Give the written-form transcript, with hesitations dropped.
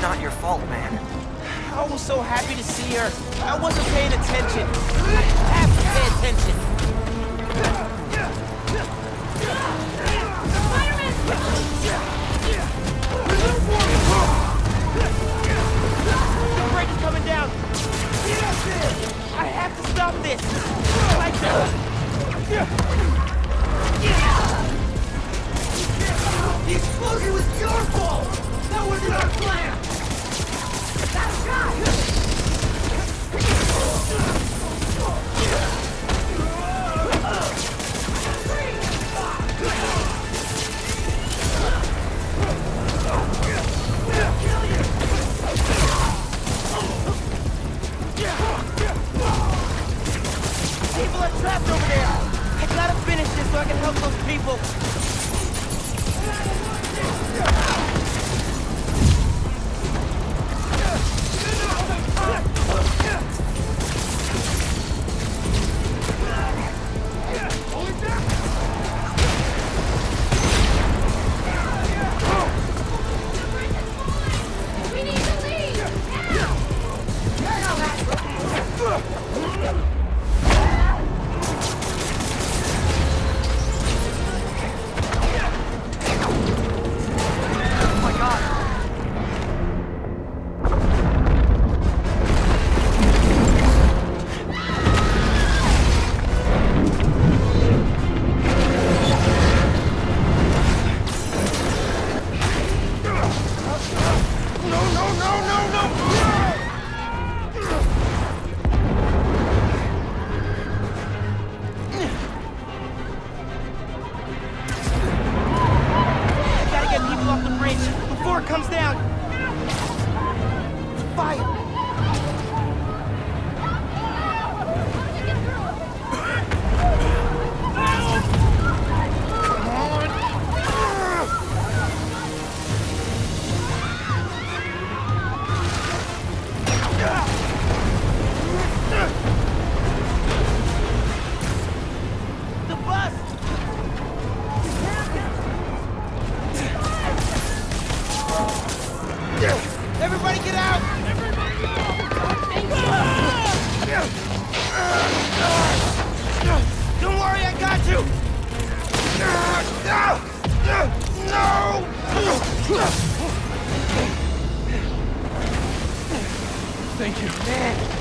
not your fault, man. I was so happy to see her. I wasn't paying attention. I have to pay attention. The brake is coming down. I have to stop this. Like that. The explosion was your fault! That wasn't our plan! That shot! People are trapped over there. I gotta finish this so I can help those people. Before it comes down! Fire! The bus! Everybody get out! Don't worry, I got you! No! Thank you. Man,